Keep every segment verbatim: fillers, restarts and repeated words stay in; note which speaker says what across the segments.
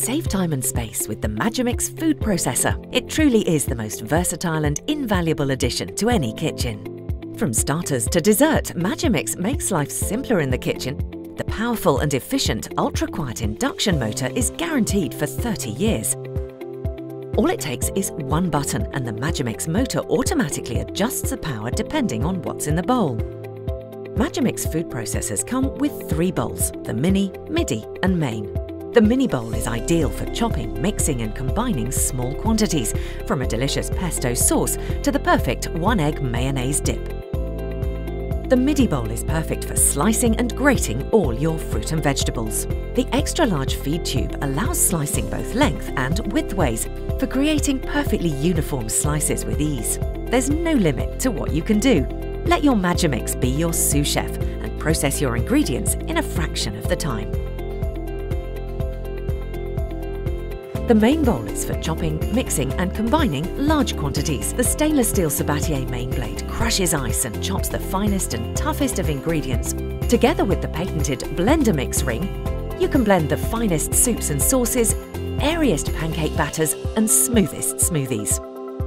Speaker 1: Save time and space with the Magimix food processor. It truly is the most versatile and invaluable addition to any kitchen. From starters to dessert, Magimix makes life simpler in the kitchen. The powerful and efficient ultra-quiet induction motor is guaranteed for thirty years. All it takes is one button and the Magimix motor automatically adjusts the power depending on what's in the bowl. Magimix food processors come with three bowls, the Mini, Midi and Main. The Mini bowl is ideal for chopping, mixing and combining small quantities, from a delicious pesto sauce to the perfect one-egg mayonnaise dip. The Midi bowl is perfect for slicing and grating all your fruit and vegetables. The extra-large feed tube allows slicing both length and widthways for creating perfectly uniform slices with ease. There's no limit to what you can do. Let your Magimix be your sous chef and process your ingredients in a fraction of the time. The Main bowl is for chopping, mixing and combining large quantities. The stainless steel Sabatier main blade crushes ice and chops the finest and toughest of ingredients. Together with the patented Blender Mix ring, you can blend the finest soups and sauces, airiest pancake batters and smoothest smoothies.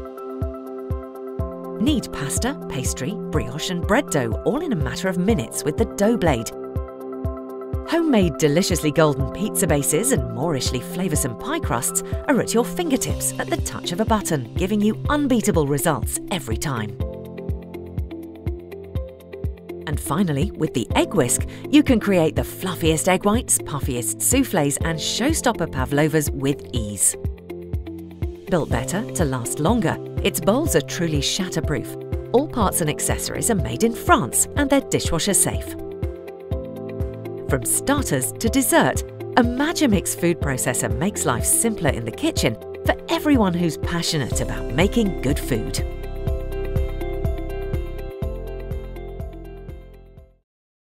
Speaker 1: Knead pasta, pastry, brioche and bread dough all in a matter of minutes with the dough blade. Homemade deliciously golden pizza bases and moorishly flavoursome pie crusts are at your fingertips at the touch of a button, giving you unbeatable results every time. And finally, with the Egg Whisk, you can create the fluffiest egg whites, puffiest soufflés and showstopper pavlovas with ease. Built better to last longer, its bowls are truly shatterproof. All parts and accessories are made in France and they're dishwasher safe. From starters to dessert, a Magimix food processor makes life simpler in the kitchen for everyone who's passionate about making good food.